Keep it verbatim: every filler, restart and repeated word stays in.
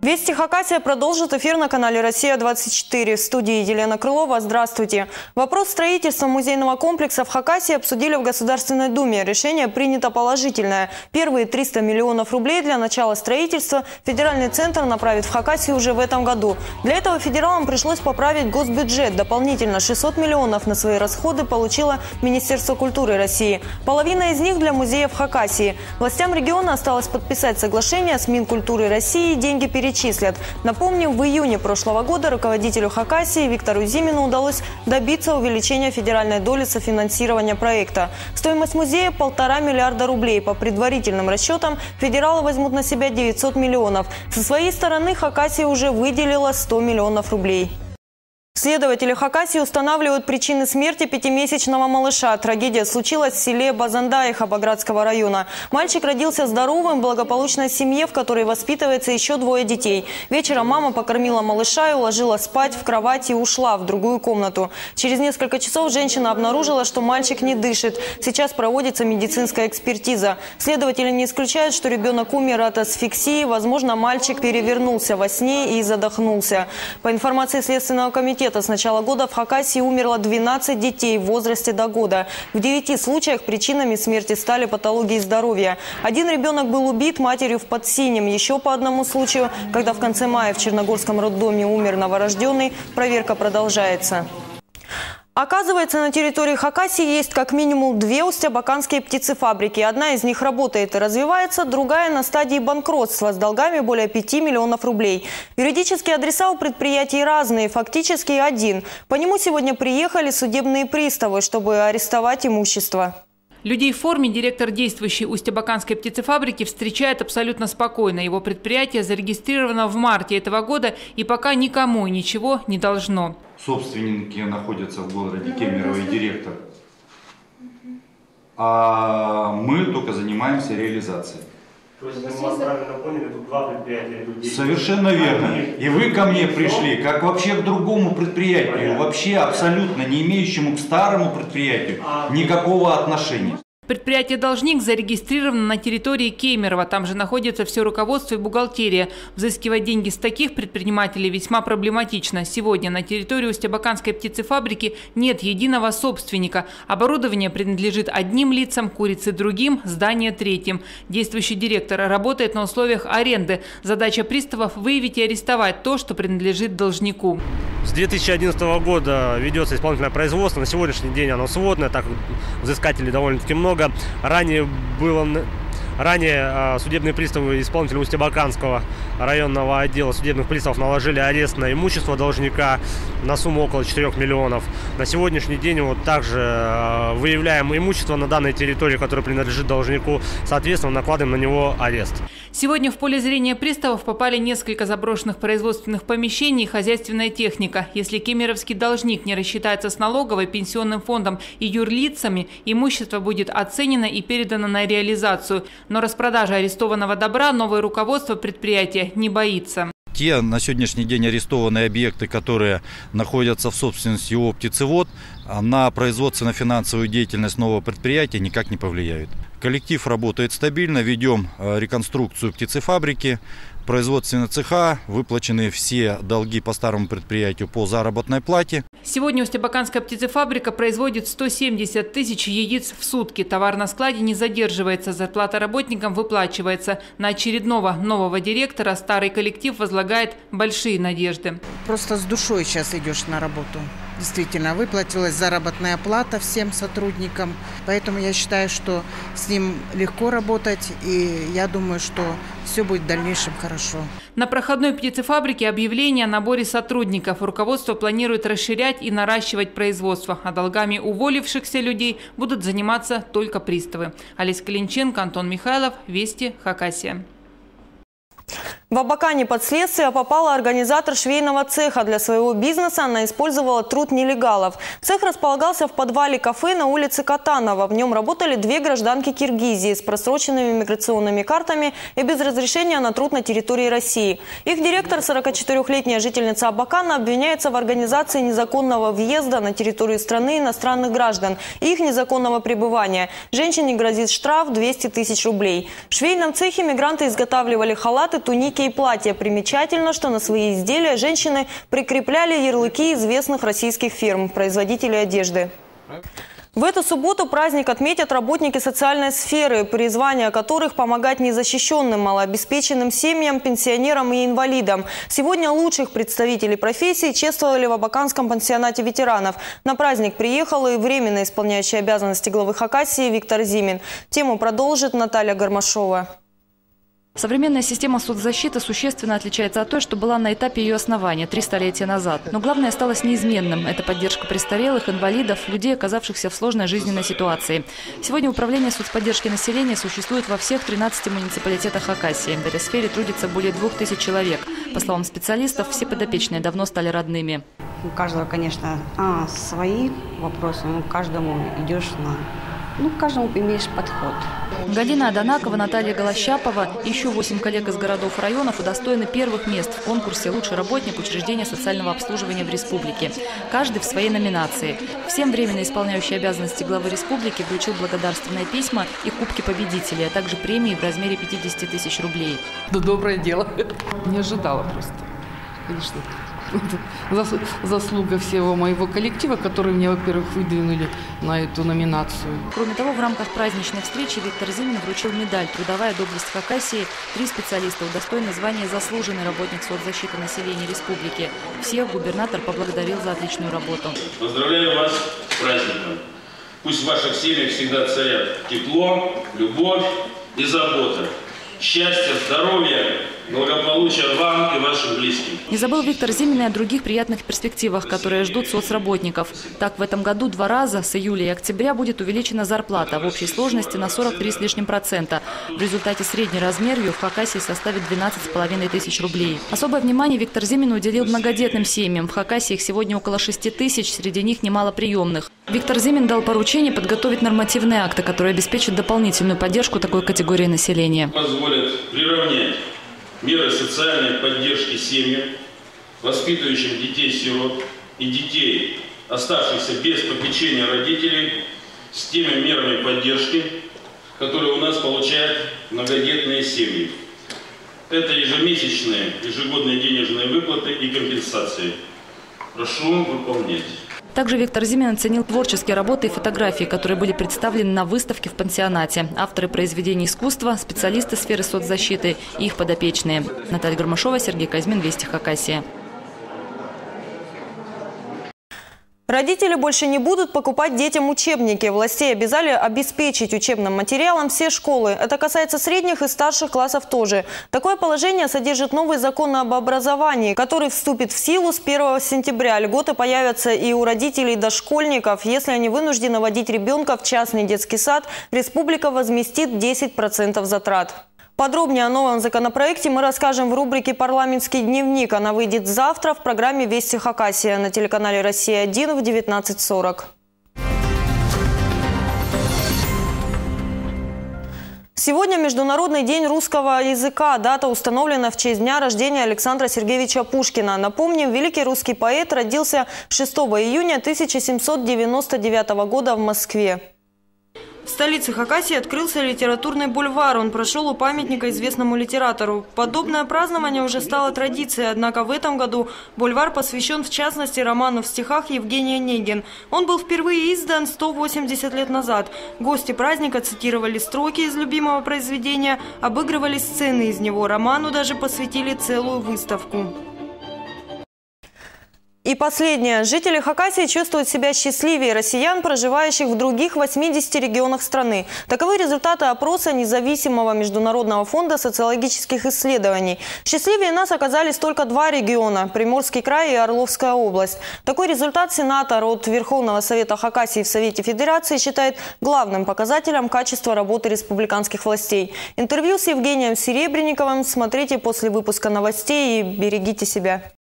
Вести Хакасия продолжит эфир на канале «Россия двадцать четыре». В студии Елена Крылова. Здравствуйте. Вопрос строительства музейного комплекса в Хакасии обсудили в Государственной Думе. Решение принято положительное. Первые триста миллионов рублей для начала строительства федеральный центр направит в Хакасию уже в этом году. Для этого федералам пришлось поправить госбюджет. Дополнительно шестьсот миллионов на свои расходы получило Министерство культуры России. Половина из них для музея в Хакасии. Властям региона осталось подписать соглашение с Минкультурой России, деньги перечислят. Напомним, в июне прошлого года руководителю Хакасии Виктору Зимину удалось добиться увеличения федеральной доли софинансирования проекта. Стоимость музея – полтора миллиарда рублей. По предварительным расчетам, федералы возьмут на себя девятьсот миллионов. Со своей стороны Хакасия уже выделила сто миллионов рублей. Следователи Хакасии устанавливают причины смерти пятимесячного малыша. Трагедия случилась в селе Базандай Хабаградского района. Мальчик родился здоровым в благополучной семье, в которой воспитывается еще двое детей. Вечером мама покормила малыша и уложила спать в кровати и ушла в другую комнату. Через несколько часов женщина обнаружила, что мальчик не дышит. Сейчас проводится медицинская экспертиза. Следователи не исключают, что ребенок умер от асфиксии. Возможно, мальчик перевернулся во сне и задохнулся. По информации Следственного комитета, с начала года в Хакасии умерло двенадцать детей в возрасте до года. В девяти случаях причинами смерти стали патологии здоровья. Один ребенок был убит матерью в Подсинем. Еще по одному случаю, когда в конце мая в Черногорском роддоме умер новорожденный, проверка продолжается. Оказывается, на территории Хакасии есть как минимум две устьябаканские птицефабрики. Одна из них работает и развивается, другая на стадии банкротства с долгами более пяти миллионов рублей. Юридические адреса у предприятий разные, фактически один. По нему сегодня приехали судебные приставы, чтобы арестовать имущество. Людей в форме директор действующей устьябаканской птицефабрики встречает абсолютно спокойно. Его предприятие зарегистрировано в марте этого года и пока никому ничего не должно. Собственники находятся в городе Кемерово и директор. А мы только занимаемся реализацией. То есть, если мы вас правильно поняли, тут два предприятия людей. Совершенно верно. И вы ко мне пришли, как вообще к другому предприятию, вообще абсолютно не имеющему к старому предприятию никакого отношения. Предприятие-должник зарегистрировано на территории Кемерово. Там же находится все руководство и бухгалтерия. Взыскивать деньги с таких предпринимателей весьма проблематично. Сегодня на территории устьябаканской птицефабрики нет единого собственника. Оборудование принадлежит одним лицам, курицы другим, здание третьим. Действующий директор работает на условиях аренды. Задача приставов – выявить и арестовать то, что принадлежит должнику. С две тысячи одиннадцатого года ведется исполнительное производство. На сегодняшний день оно сводное, так как взыскателей довольно-таки много. Ранее было... Ранее судебные приставы исполнителя Устьябаканского районного отдела судебных приставов наложили арест на имущество должника на сумму около четырёх миллионов. На сегодняшний день вот также выявляем имущество на данной территории, которое принадлежит должнику, соответственно, накладываем на него арест. Сегодня в поле зрения приставов попали несколько заброшенных производственных помещений и хозяйственная техника. Если кемеровский должник не рассчитается с налоговой, пенсионным фондом и юрлицами, имущество будет оценено и передано на реализацию. Но распродажа арестованного добра новое руководство предприятия не боится. Те на сегодняшний день арестованные объекты, которые находятся в собственности ООО «Птицевод», на производственно-финансовую деятельность нового предприятия никак не повлияют. Коллектив работает стабильно, ведем реконструкцию птицефабрики, производственные цеха, выплачены все долги по старому предприятию по заработной плате. Сегодня устьябаканская птицефабрика производит сто семьдесят тысяч яиц в сутки. Товар на складе не задерживается, зарплата работникам выплачивается. На очередного нового директора старый коллектив возлагает большие надежды. Просто с душой сейчас идешь на работу. Действительно, выплатилась заработная плата всем сотрудникам. Поэтому я считаю, что с ним легко работать. И я думаю, что все будет в дальнейшем хорошо. На проходной птицефабрике объявление о наборе сотрудников. Руководство планирует расширять и наращивать производство. А долгами уволившихся людей будут заниматься только приставы. Олеся Калинченко, Антон Михайлов, Вести, Хакасия. В Абакане под следствие попала организатор швейного цеха. Для своего бизнеса она использовала труд нелегалов. Цех располагался в подвале кафе на улице Катанова. В нем работали две гражданки Киргизии с просроченными миграционными картами и без разрешения на труд на территории России. Их директор, сорокачетырёхлетняя жительница Абакана, обвиняется в организации незаконного въезда на территорию страны иностранных граждан и их незаконного пребывания. Женщине грозит штраф двести тысяч рублей. В швейном цехе мигранты изготавливали халаты, туники юбки и платья. Примечательно, что на свои изделия женщины прикрепляли ярлыки известных российских фирм, производителей одежды. В эту субботу праздник отметят работники социальной сферы, призвание которых помогать незащищенным, малообеспеченным семьям, пенсионерам и инвалидам. Сегодня лучших представителей профессии чествовали в Абаканском пансионате ветеранов. На праздник приехал и временно исполняющий обязанности главы Хакасии Виктор Зимин. Тему продолжит Наталья Гармашова. Современная система соцзащиты существенно отличается от той, что была на этапе ее основания три столетия назад. Но главное осталось неизменным – это поддержка престарелых, инвалидов, людей, оказавшихся в сложной жизненной ситуации. Сегодня управление соцподдержки населения существует во всех тринадцати муниципалитетах Хакасии. В этой сфере трудится более двух тысяч человек. По словам специалистов, все подопечные давно стали родными. У каждого, конечно, а, свои вопросы, но каждому идешь на… Ну, к каждому имеешь подход. Галина Аданакова, Наталья Голощапова и еще восемь коллег из городов и районов удостоены первых мест в конкурсе «Лучший работник учреждения социального обслуживания в республике». Каждый в своей номинации. Всем временно исполняющие обязанности главы республики вручил благодарственные письма и кубки победителей, а также премии в размере пятидесяти тысяч рублей. Да доброе дело. Не ожидала просто. Конечно. Заслуга всего моего коллектива, который меня, во-первых, выдвинули на эту номинацию. Кроме того, в рамках праздничной встречи Виктор Зимин вручил медаль «Трудовая доблесть Хакасии». Три специалиста удостоены звания «Заслуженный работник соцзащиты населения республики». Всех губернатор поблагодарил за отличную работу. Поздравляю вас с праздником. Пусть в ваших семьях всегда царят тепло, любовь и забота. Счастья, здоровья, благополучия вам и вашим близким. Не забыл Виктор Зимин и о других приятных перспективах, которые ждут соцработников. Так, в этом году два раза, с июля и октября, будет увеличена зарплата в общей сложности на сорок три с лишним процента. В результате средний размер ее в Хакасии составит двенадцать с половиной тысяч рублей. Особое внимание Виктор Зимин уделил многодетным семьям. В Хакасии их сегодня около шести тысяч, среди них немало приемных. Виктор Зимин дал поручение подготовить нормативные акты, которые обеспечат дополнительную поддержку такой категории населения. Позволят приравнять меры социальной поддержки семьям, воспитывающим детей-сирот и детей, оставшихся без попечения родителей, с теми мерами поддержки, которые у нас получают многодетные семьи. Это ежемесячные, ежегодные денежные выплаты и компенсации. Прошу выполнять. Также Виктор Зимин оценил творческие работы и фотографии, которые были представлены на выставке в пансионате. Авторы произведений искусства, специалисты сферы соцзащиты и их подопечные. Наталья Гармашова, Сергей Казьмин, Вести Хакасия. Родители больше не будут покупать детям учебники. Властей обязали обеспечить учебным материалом все школы. Это касается средних и старших классов тоже. Такое положение содержит новый закон об образовании, который вступит в силу с первого сентября. Льготы появятся и у родителей дошкольников. Если они вынуждены водить ребенка в частный детский сад, республика возместит десять процентов затрат. Подробнее о новом законопроекте мы расскажем в рубрике «Парламентский дневник». Она выйдет завтра в программе «Вести Хакасия» на телеканале «Россия один» в девятнадцать сорок. Сегодня Международный день русского языка. Дата установлена в честь дня рождения Александра Сергеевича Пушкина. Напомним, великий русский поэт родился шестого июня тысяча семьсот девяносто девятого года в Москве. В столице Хакасии открылся литературный бульвар. Он прошел у памятника известному литератору. Подобное празднование уже стало традицией, однако в этом году бульвар посвящен в частности роману в стихах Евгений Онегин. Он был впервые издан сто восемьдесят лет назад. Гости праздника цитировали строки из любимого произведения, обыгрывали сцены из него. Роману даже посвятили целую выставку. И последнее. Жители Хакасии чувствуют себя счастливее россиян, проживающих в других восьмидесяти регионах страны. Таковы результаты опроса независимого международного фонда социологических исследований. Счастливее нас оказались только два региона – Приморский край и Орловская область. Такой результат сенатор от Верховного Совета Хакасии в Совете Федерации считает главным показателем качества работы республиканских властей. Интервью с Евгением Серебренниковым смотрите после выпуска новостей и берегите себя.